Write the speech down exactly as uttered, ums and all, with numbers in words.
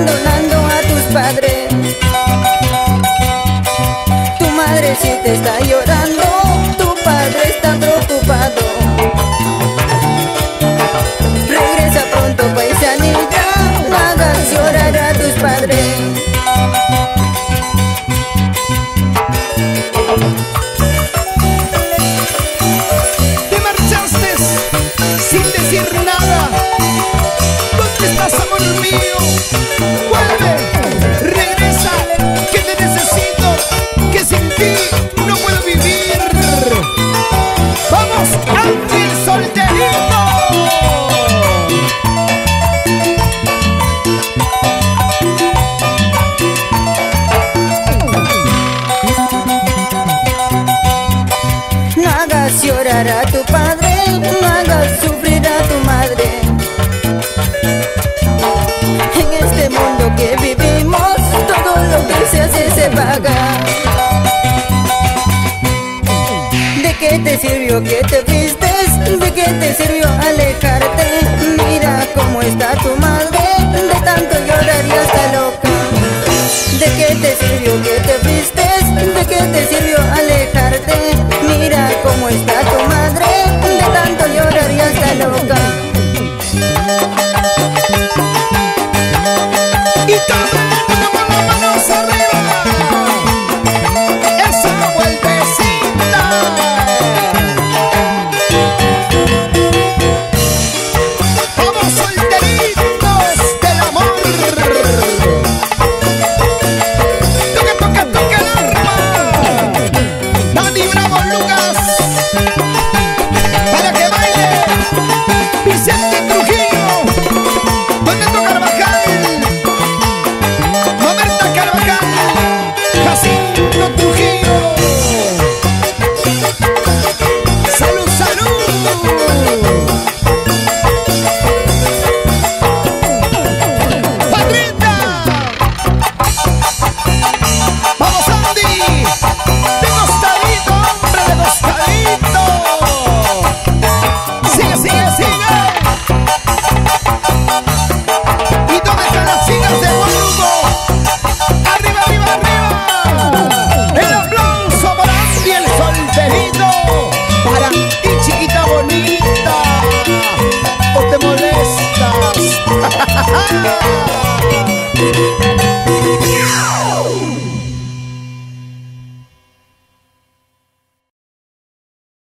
abandonando a tus padres. Tu madre sí te está llorando, tu padre está preocupado. Regresa pronto, paisanita, no hagas llorar a tus padres. Te marchaste sin decir nada. ¿Dónde estás, amor mío? Vuelve, regresa, que te necesito, que sin ti no puedo vivir. ¡Vamos, Ángel Solterito! No hagas llorar a tu padre, no hagas sufrir a tu madre. En este mundo que vivimos, todo lo que se hace se paga. ¿De qué te sirvió que te vistes? ¿De qué te sirvió alejarte? Mira cómo está tu madre.